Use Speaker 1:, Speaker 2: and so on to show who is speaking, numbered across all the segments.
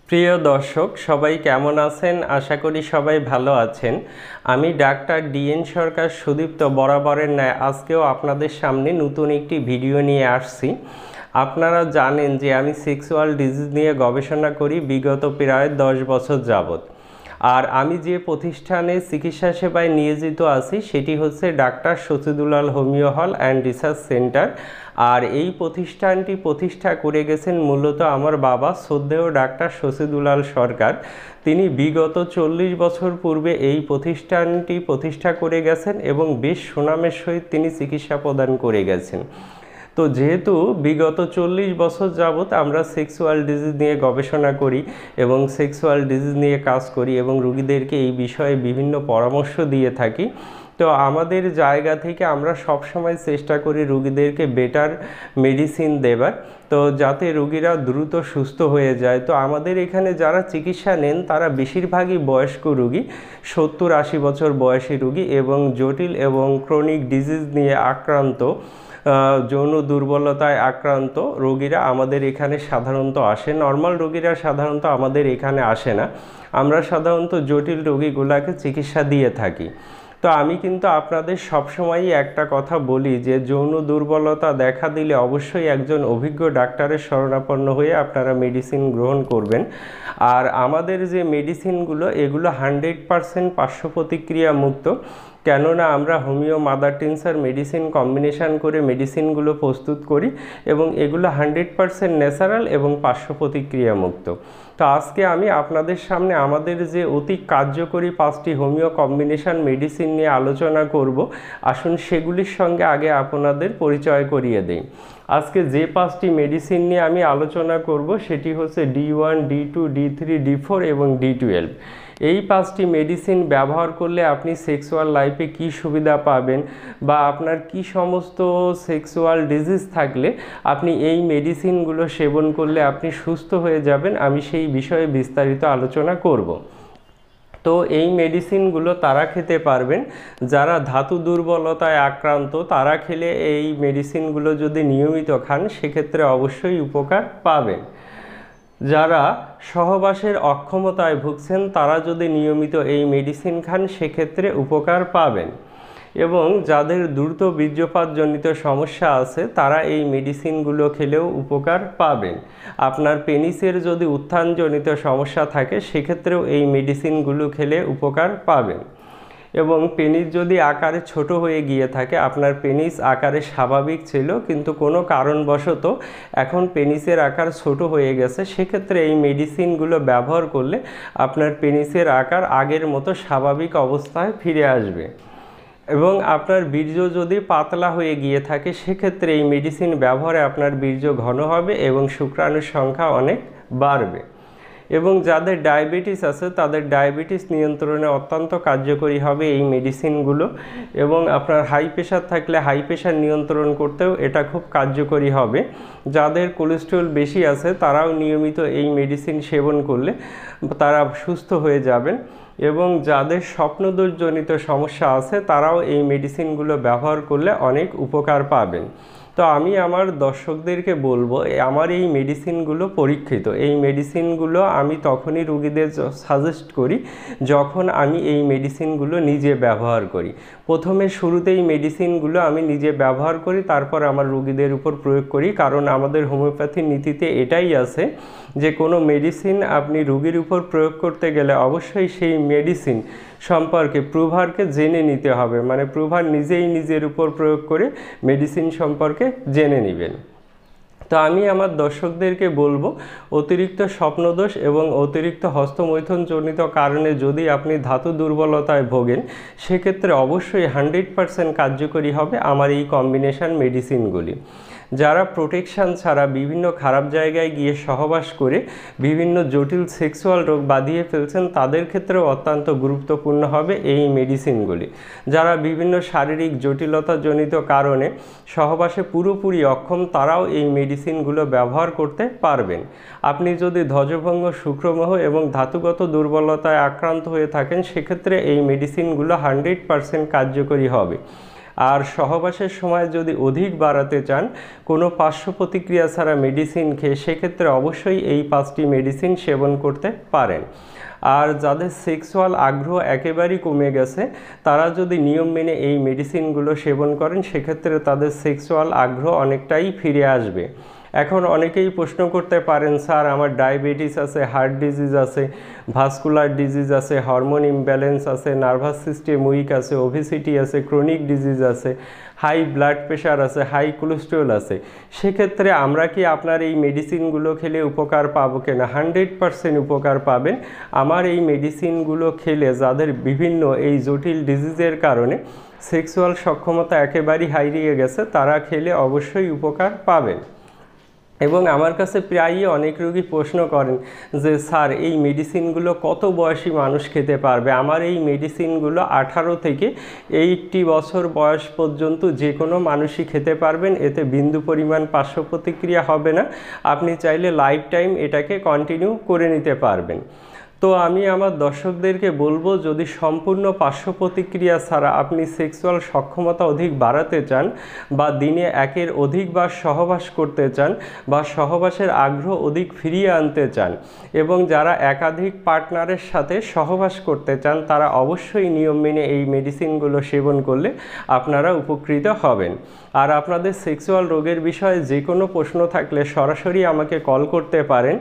Speaker 1: প্রিয় দর্শক সবাই কেমন আছেন? আশা করি সবাই ভালো আছেন। আমি ডাক্তার ডিএন সরকার সুদীপ্ত বরাবরের ন্যায় আজকেও আপনাদের সামনে নতুন একটি ভিডিও নিয়ে আসছি। আপনারা জানেন যে আমি সেক্সুয়াল ডিজিজ নিয়ে গবেষণা করি বিগত প্রায় 10 বছর যাবত। আর আমি যে প্রতিষ্ঠানে চিকিৎসা সেবায় নিয়োজিত আছি সেটি হচ্ছে doctor Sachidulal homeo hall and research centre. আর এই প্রতিষ্ঠানটি প্রতিষ্ঠা করে গেছেন মূলত আমার বাবা শ্রদ্ধেয় ডাক্তার শচীদুলাল সরকার। তিনি বিগত 40 বছর পূর্বে এই প্রতিষ্ঠানটি প্রতিষ্ঠা করে গেছেন এবং বেশ সুনামের সহিত তিনি চিকিৎসা প্রদান করে গেছেন। তো যেহেতু বিগত 40 বছর যাবত আমরা সেক্সুয়াল ডিজিজ নিয়ে গবেষণা করি এবং সেক্সুয়াল ডিজিজ নিয়ে কাজ করি এবং রোগীদেরকে এই বিষয়ে বিভিন্ন পরামর্শ দিয়ে থাকি, তো আমাদের জায়গা থেকে আমরা সবসময় চেষ্টা করি রোগীদেরকে বেটার মেডিসিন দেবার, তো যাতে রোগীরা দ্রুত সুস্থ হয়ে যায়। তো আমাদের এখানে যারা চিকিৎসা নেন তারা বেশিরভাগই বয়স্ক রোগী, 70-80 বছর বয়সী রোগী এবং জটিল এবং ক্রনিক ডিজিজ নিয়ে আক্রান্ত, যৌন দুর্বলতায় আক্রান্ত রোগীরা আমাদের এখানে সাধারণত আসে। নর্মাল রোগীরা সাধারণত আমাদের এখানে আসে না। আমরা সাধারণত জটিল রোগীগুলোকে চিকিৎসা দিয়ে থাকি। তো আমি কিন্তু আপনাদের সবসময়ই একটা কথা বলি যে যৌন দুর্বলতা দেখা দিলে অবশ্যই একজন অভিজ্ঞ ডাক্তারের শরণাপন্ন হয়ে আপনারা মেডিসিন গ্রহণ করবেন। আর আমাদের যে মেডিসিনগুলো এগুলো 100% পার্শ্ব প্রতিক্রিয়া মুক্ত, কেননা আমরা homeo mother tincture medicine combination করে মেডিসিনগুলো প্রস্তুত করি এবং এগুলো 100% ন্যাচারাল এবং পার্শ্ব প্রতিক্রিয়া মুক্ত। তো আজকে আমি আপনাদের সামনে আমাদের যে অতি কার্যকরী 5টি হোমিও কম্বিনেশন মেডিসিন নিয়ে আলোচনা করব। আসুন সেগুলির সঙ্গে আগে আপনাদের পরিচয় করিয়ে দেই। আজকে যে 5টি মেডিসিন নিয়ে আমি আলোচনা করব সেটি হচ্ছে D1, D2, D3, D4 এবং D12। এই 5টি মেডিসিন ব্যবহার করলে আপনি সেক্সুয়াল লাইফে কি সুবিধা পাবেন বা আপনার কি সমস্ত সেক্সুয়াল ডিজিজ থাকলে আপনি এই মেডিসিনগুলো সেবন করলে আপনি সুস্থ হয়ে যাবেন, আমি সেই বিষয়ে বিস্তারিত আলোচনা করব। তো এই মেডিসিনগুলো তারা খেতে পারবেন যারা ধাতু দুর্বলতায় আক্রান্ত। তারা খেলে এই মেডিসিনগুলো যদি নিয়মিত খান সেক্ষেত্রে অবশ্যই উপকার পাবেন। যারা সহবাসের অক্ষমতায় ভুগছেন তারা যদি নিয়মিত এই মেডিসিন খান সেক্ষেত্রে উপকার পাবেন। এবং যাদের দ্রুত বীর্যপাতজনিত সমস্যা আছে তারা এই মেডিসিনগুলো খেলেও উপকার পাবেন। আপনার পেনিসের যদি উত্থানজনিত সমস্যা থাকে সেক্ষেত্রেও এই মেডিসিনগুলো খেলে উপকার পাবেন। এবং পেনিস যদি আকারে ছোট হয়ে গিয়ে থাকে, আপনার পেনিস আকারে স্বাভাবিক ছিল কিন্তু কোনো কারণবশত এখন পেনিসের আকার ছোট হয়ে গেছে, সেক্ষেত্রে এই মেডিসিনগুলো ব্যবহার করলে আপনার পেনিসের আকার আগের মতো স্বাভাবিক অবস্থায় ফিরে আসবে। এবং আপনার বীর্য যদি পাতলা হয়ে গিয়ে থাকে সেক্ষেত্রে এই মেডিসিন ব্যবহারে আপনার বীর্য ঘন হবে এবং শুক্রাণুর সংখ্যা অনেক বাড়বে। এবং যাদের ডায়াবেটিস আছে তাদের ডায়াবেটিস নিয়ন্ত্রণে অত্যন্ত কার্যকরী হবে এই মেডিসিনগুলো। এবং আপনার হাই প্রেশার থাকলে হাই প্রেশার নিয়ন্ত্রণ করতেও এটা খুব কার্যকরী হবে। যাদের কোলেস্টেরল বেশি আছে তারাও নিয়মিত এই মেডিসিন সেবন করলে তারা সুস্থ হয়ে যাবেন। এবং যাদের স্বপ্নদোষজনিত সমস্যা আছে তারাও এই মেডিসিনগুলো ব্যবহার করলে অনেক উপকার পাবেন। তো আমি আমার দর্শকদেরকে বলবো আমার এই মেডিসিনগুলো পরীক্ষিত। এই মেডিসিনগুলো আমি তখনই রোগীদের সাজেস্ট করি যখন আমি এই মেডিসিনগুলো নিজে ব্যবহার করি। প্রথমে শুরুতেই মেডিসিনগুলো আমি নিজে ব্যবহার করি, তারপর আমার রোগীদের উপর প্রয়োগ করি। কারণ আমাদের হোমিওপ্যাথির নীতিতে এটাই আছে যে কোনো মেডিসিন আপনি রোগীর উপর প্রয়োগ করতে গেলে অবশ্যই সেই মেডিসিন সম্পর্কে প্রুভারকে জেনে নিতে হবে, মানে প্রুভার নিজেই নিজের উপর প্রয়োগ করে মেডিসিন সম্পর্কে জেনে নেবেন। তো আমি আমার দর্শকদেরকে বলবো অতিরিক্ত স্বপ্নদোষ এবং অতিরিক্ত হস্তমৈথুনজনিত কারণে যদি আপনি ধাতু দুর্বলতায় ভোগেন সেক্ষেত্রে অবশ্যই 100% কার্যকরী হবে আমার এই কম্বিনেশন মেডিসিনগুলি। যারা প্রোটেকশান ছাড়া বিভিন্ন খারাপ জায়গায় গিয়ে সহবাস করে বিভিন্ন জটিল সেক্সুয়াল রোগ বাঁধিয়ে ফেলছেন তাদের ক্ষেত্রেও অত্যন্ত গুরুত্বপূর্ণ হবে এই মেডিসিনগুলি। যারা বিভিন্ন শারীরিক জটিলতাজনিত কারণে সহবাসে পুরোপুরি অক্ষম তারাও এই মেডিসিনগুলো ব্যবহার করতে পারবেন। আপনি যদি ধ্বজভঙ্গ, শুক্রমোহ এবং ধাতুগত দুর্বলতায় আক্রান্ত হয়ে থাকেন সেক্ষেত্রে এই মেডিসিনগুলো 100% কার্যকরী হবে। আর সহবাসের সময় যদি অধিক বাড়াতে চান কোনো পার্শ্ব প্রতিক্রিয়া ছাড়া মেডিসিন খেয়ে, সেক্ষেত্রে অবশ্যই এই 5টি মেডিসিন সেবন করতে পারেন। আর যাদের সেক্সুয়াল আগ্রহ একেবারেই কমে গেছে, তারা যদি নিয়ম মেনে এই মেডিসিনগুলো সেবন করেন, সেক্ষেত্রে তাদের সেক্সুয়াল আগ্রহ অনেকটাই ফিরে আসবে। এখন অনেকেই প্রশ্ন করতে পারেন, স্যার আমার ডায়াবেটিস আছে, হার্ট ডিজিজ আছে, ভাস্কুলার ডিজিজ আছে, হরমোন ইমব্যালেন্স আছে, নার্ভাস সিস্টেম উইক আছে, ওবেসিটি আছে, ক্রনিক ডিজিজ আছে, হাই ব্লাড প্রেশার আছে, হাই কোলেস্টেরল আছে, সেক্ষেত্রে আমরা কি আপনার এই মেডিসিনগুলো খেলে উপকার পাবো কিনা? 100% উপকার পাবেন। আমার এই মেডিসিনগুলো খেলে যাদের বিভিন্ন এই জটিল ডিজিজের কারণে সেক্সুয়াল সক্ষমতা একেবারেই হারিয়ে গেছে, তারা খেলে অবশ্যই উপকার পাবেন। এবং আমার কাছে প্রায়ই অনেক রোগী প্রশ্ন করেন যে স্যার এই মেডিসিনগুলো কত বয়সী মানুষ খেতে পারবে? আমার এই মেডিসিনগুলো 18 থেকে 80 বছর বয়স পর্যন্ত যে কোনো মানুষই খেতে পারবেন, এতে বিন্দু পরিমাণ পার্শ্ব প্রতিক্রিয়া হবে না। আপনি চাইলে লাইফ টাইম এটাকে কন্টিনিউ করে নিতে পারবেন। তো আমি আমার দর্শকদেরকে বলবো, যদি সম্পূর্ণ পার্শ্ব প্রতিক্রিয়া ছাড়া আপনি সেক্সুয়াল সক্ষমতা অধিক বাড়াতে চান, বা দিনে একের অধিকবার সহবাস করতে চান, বা সহবাসের আগ্রহ অধিক ফিরিয়ে আনতে চান, এবং যারা একাধিক পার্টনারের সাথে সহবাস করতে চান, তারা অবশ্যই নিয়ম মেনে এই মেডিসিনগুলো সেবন করলে আপনারা উপকৃত হবেন। আর আপনাদের সেক্সুয়াল রোগের বিষয়ে যে কোনো প্রশ্ন থাকলে সরাসরি আমাকে কল করতে পারেন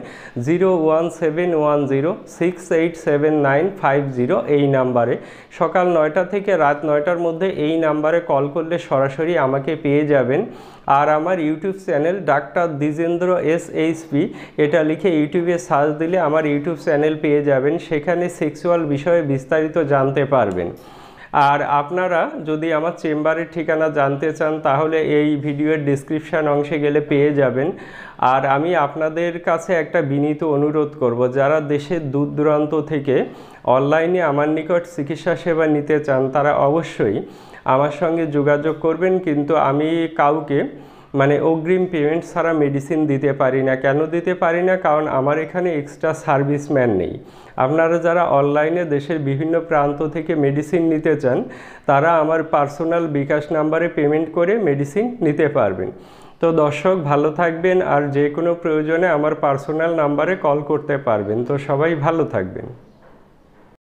Speaker 1: 01710687950 এই নাম্বারে। সকাল 9টা থেকে রাত 9টার মধ্যে এই নাম্বারে কল করলে সরাসরি আমাকে পেয়ে যাবেন। আর আমার YouTube channel doctor Dwijendra SHP, এটা লিখে ইউটিউবে সার্চ দিলে আমার ইউটিউব চ্যানেল পেয়ে যাবেন, সেখানে সেক্সুয়াল বিষয়ে বিস্তারিত জানতে পারবেন। আর আপনারা যদি আমার চেম্বারের ঠিকানা জানতে চান, তাহলে এই ভিডিওর ডেসক্রিপশান অংশে গেলে পেয়ে যাবেন। আর আমি আপনাদের কাছে একটা বিনীত অনুরোধ করব, যারা দেশের দূর দূরান্ত থেকে অনলাইনে আমার নিকট চিকিৎসা সেবা নিতে চান, তারা অবশ্যই আমার সঙ্গে যোগাযোগ করবেন। কিন্তু আমি কাউকে অগ্রিম পেমেন্ট ছাড়া মেডিসিন দিতে পারি না। কেন দিতে পারি না? কারণ আমার এখানে এক্সট্রা সার্ভিসম্যান নেই। আপনারা যারা অনলাইনে দেশের বিভিন্ন প্রান্ত থেকে মেডিসিন নিতে চান, তারা আমার পার্সোনাল বিকাশ নাম্বারে পেমেন্ট করে মেডিসিন নিতে পারবেন। তো দর্শক ভালো থাকবেন, আর যে কোনো প্রয়োজনে আমার পার্সোনাল নাম্বারে কল করতে পারবেন। তো সবাই ভালো থাকবেন।